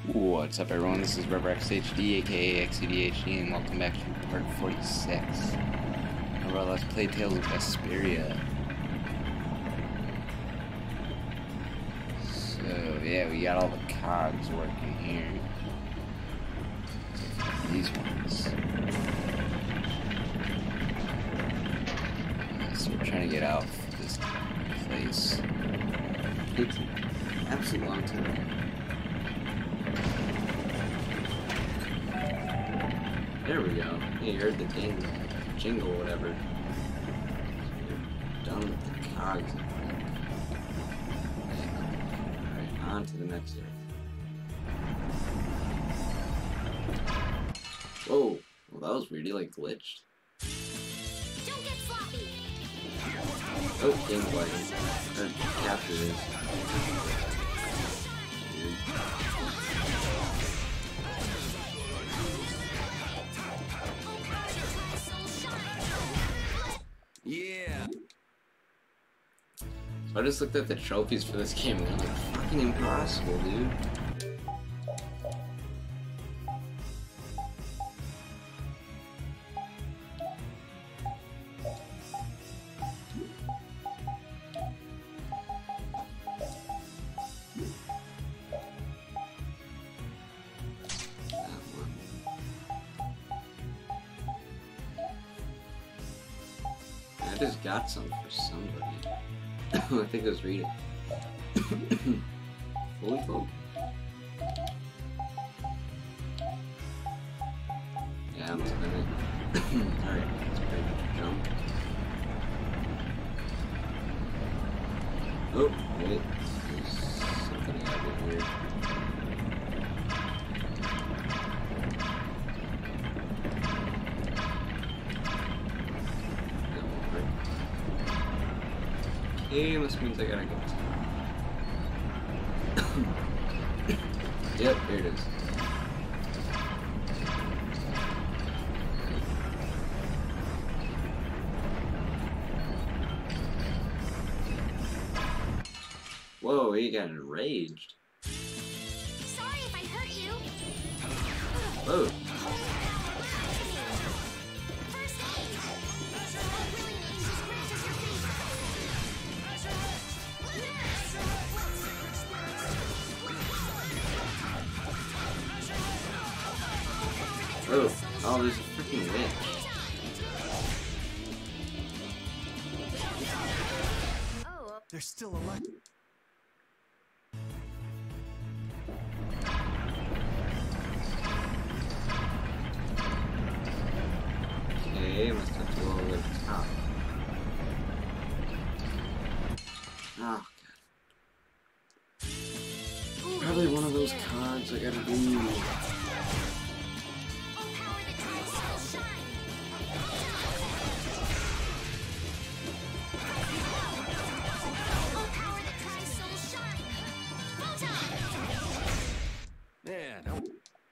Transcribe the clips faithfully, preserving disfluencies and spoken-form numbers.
What's up, everyone? This is ReverXHD, aka X C D H D, and welcome back to part forty-six of our Let's Play Tales of Vesperia. So, yeah, we got all the cogs working here. These ones. So we're trying to get out of this place. It's an absolute long time. There we go. Yeah, you heard the ding, jingle, whatever. You're done with the cogs. Alright, on to the next area. Whoa. Well, that was weird. He, like, glitched. Don't get sloppy. Oh, gameplay. Or capture this. Weird. Yeah. So I just looked at the trophies for this game and they're like fucking impossible, dude. I just got some for somebody. I think it was Rita. Holy fuck. Yeah, I'm spinning. Alright, let's break the jump. Oh, wait. There's something I gotta do here. Okay, this means I gotta go. Yep, here it is. Whoa, he got enraged. Sorry if I hurt you. Whoa. First aid. Really needs to scratches your feet. Oh, oh, there's a freaking witch. Oh, They're still alive. Okay, must have to go over the top. Oh, God. Probably one of those cards I gotta do. power the tri-soul shine. Oh, power the tri-soul shine. Photon. Yeah, don't.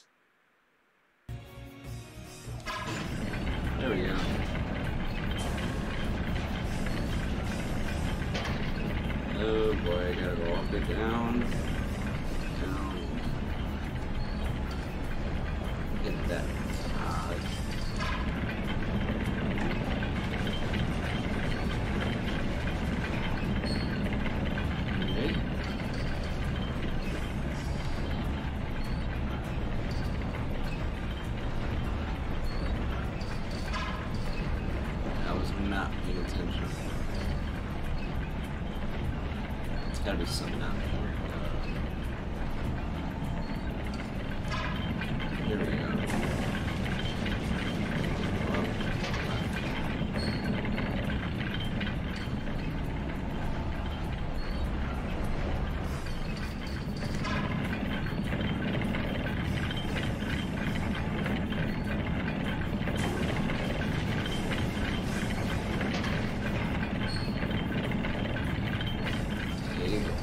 There we go. Oh boy, I gotta go up and down. Down. Get that cog. Okay. I was not paying attention. It's gotta be something out here. Here we go. There you go.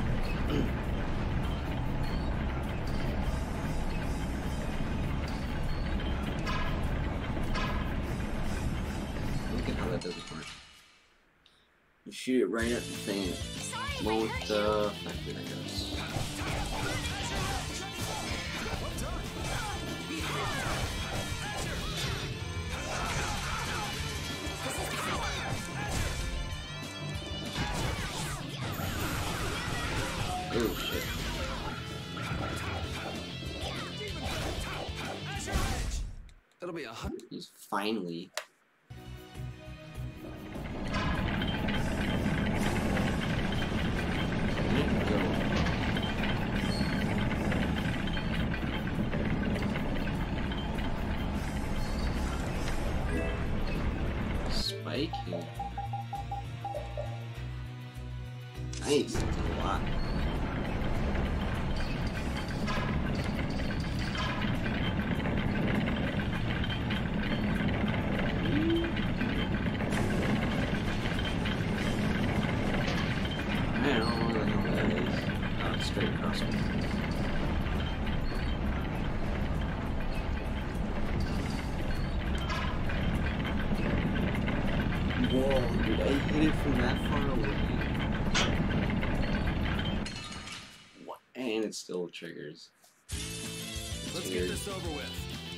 Look at how that doesn't work. You shoot it right at the thing. Sorry if I Won't hurt you. uh, affect it, I guess. a hundred. He's finally. Spike here. Nice, that's a lot. I don't know where the hell that is. Oh, it's straight across me. Whoa, dude, I hit it from that far away. What? And it still triggers. It's Let's weird. get this over with.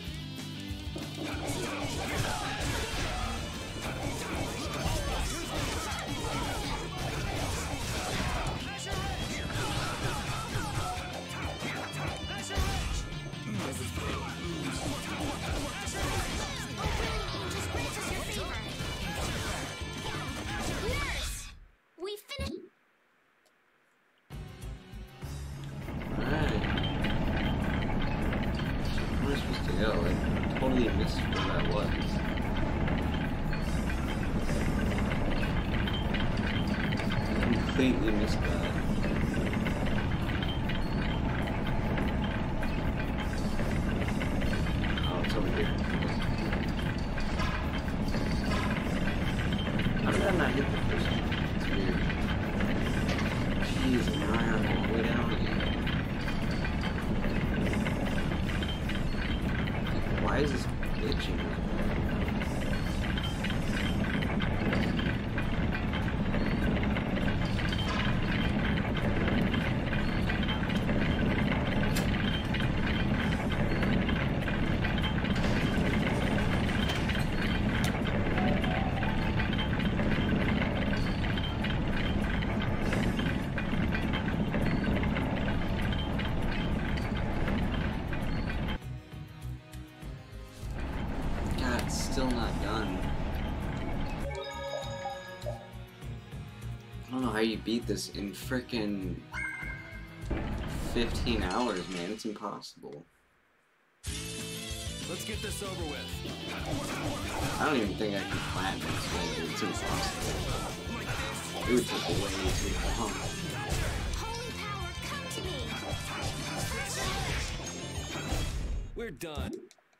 Nurse! We finished. Alright. Where am I supposed to go? I totally missed where that was. I completely missed that. Oh, it's over here. How did I not hit the first one? It's weird. Jeez, now I am all the way down again. Why is this glitching like that? God, it's still not done. I don't know how you beat this in frickin' fifteen hours, man. It's impossible. Let's get this over with. I don't even think I can platinum this game. It's impossible. It would take way too long. Holy power, come to me! We're done.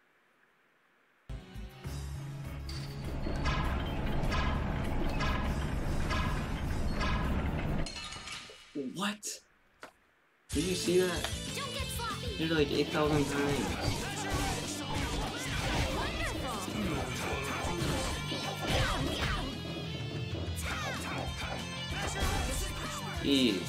What? Did you see that? Don't get sloppy! Did it like eight thousand times. Jeez.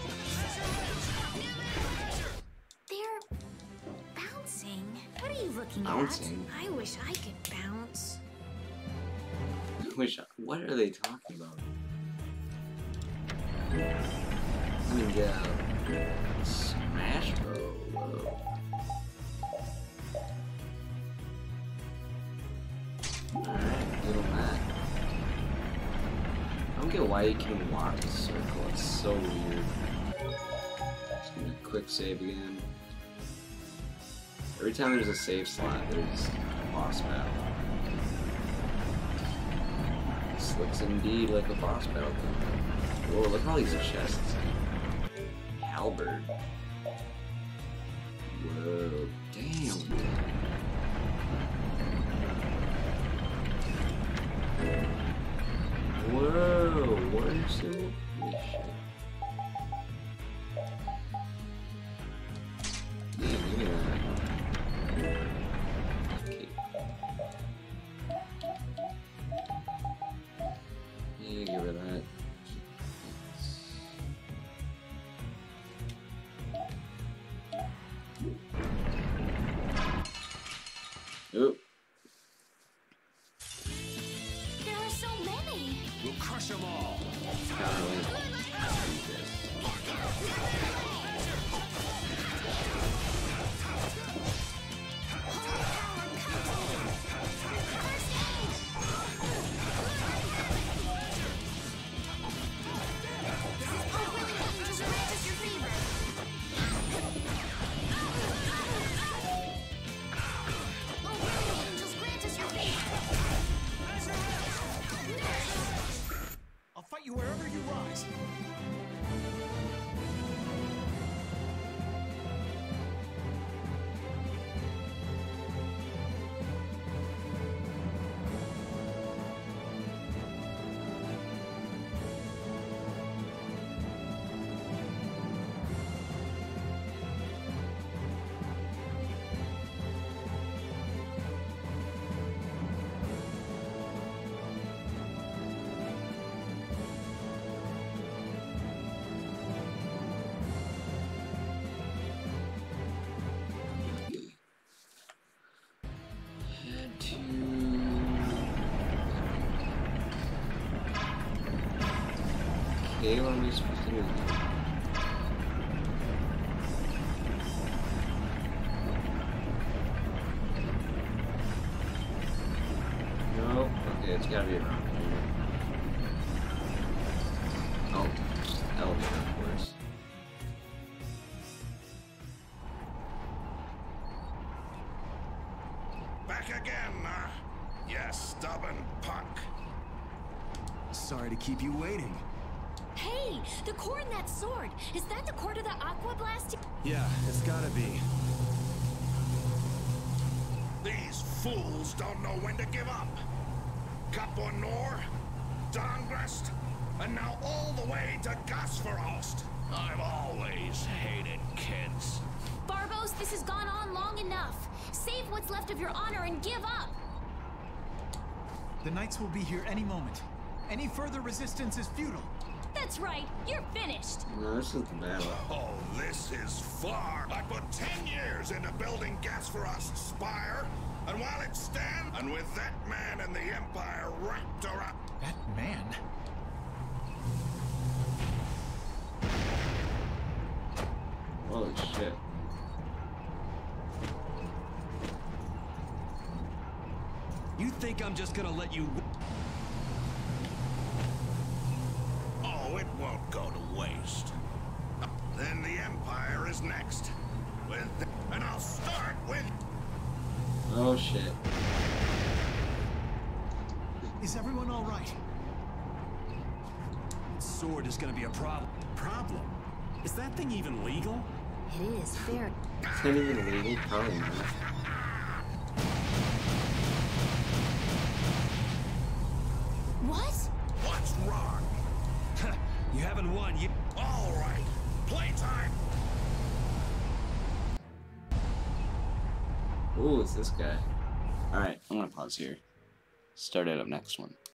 They're bouncing. What are you looking Bouncing? at? I wish I could bounce. Which, what are they talking about? I mean, yeah. Smash Bro. Whoa. Alright, little Matt. I don't get why you can walk a circle. It's so weird. Just gonna quick save again. Every time there's a save slot, there's a boss battle. This looks indeed like a boss battle. Whoa, look at all these chests. Halberd. Whoa, damn. Whoa, water symbol? Holy shit. Damn, look at that. Okay. Yeah, get rid of that. Oop. There are so many. We'll crush them all. Okay, what are we supposed to do? No, okay, it's gotta be around here. Oh, elevator, of course. Back again, uh, you stubborn punk. Sorry to keep you waiting. Hey, the core in that sword. Is that the core to the Aqua Blast? Yeah, it's gotta be. These fools don't know when to give up. Capua Nor, Dongrest, and now all the way to Gasferost. I've always hated kids. Barbos, this has gone on long enough. Save what's left of your honor and give up. The Knights will be here any moment. Any further resistance is futile. That's right, you're finished. No, this is the battle. Oh, this is far. I put ten years into building Gasferost's spire, and while it stands, and with that man and the Empire wrapped around... That man? Holy shit. You think I'm just gonna let you... Oh, it won't go to waste. Then the Empire is next. With... And I'll start with... Oh shit. Is everyone all right? Sword is gonna be a problem. Problem? Is that thing even legal? It is fair. It's not even legal, probably not. What? What's wrong? You haven't won yet. All right. Playtime. Ooh, it's this guy. Alright, I'm gonna pause here. Start it up next one.